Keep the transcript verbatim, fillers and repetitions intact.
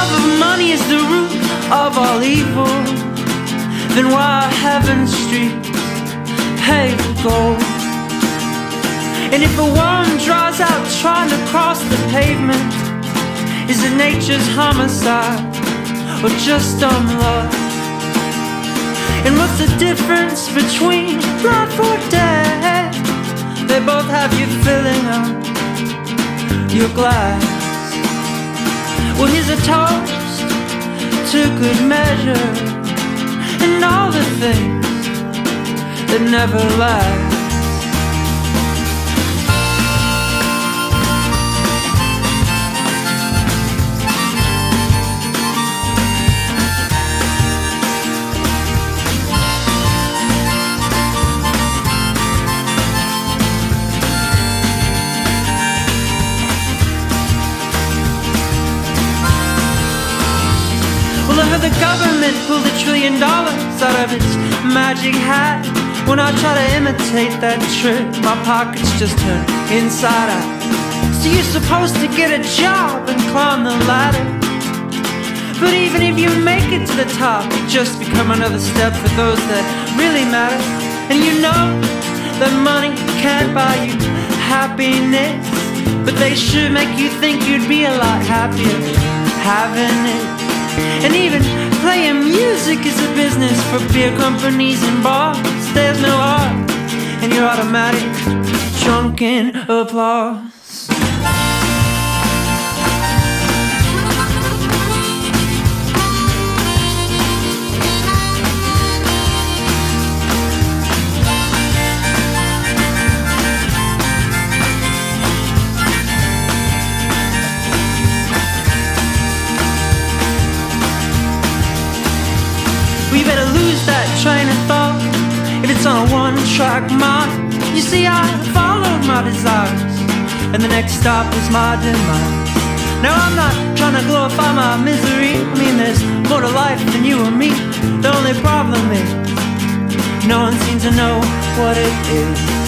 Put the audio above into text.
love of money is the root of all evil, then why are heaven's streets paved with gold? And if a woman draws out trying to cross the pavement, is it nature's homicide or just dumb love? And what's the difference between life or death? They both have you filling up your glass. Well, here's a toast to good measure and all the things that never last. Well, I heard the government pulled a trillion dollars out of its magic hat. When I try to imitate that trick, my pockets just turn inside out. So you're supposed to get a job and climb the ladder, but even if you make it to the top, you just become another step for those that really matter. And you know that money can't buy you happiness, but they sure make you think you'd be a lot happier having it. And even playing music is a business for beer companies and bars. There's no art in your automatic drunken applause. We better lose that train of thought if it's on a one-track mind. You see, I followed my desires, and the next stop was my demise. Now I'm not trying to glorify my misery. I mean, there's more to life than you or me. The only problem is no one seems to know what it is.